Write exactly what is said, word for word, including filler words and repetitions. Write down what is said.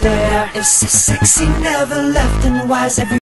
there. It's so sexy, never left, and why is every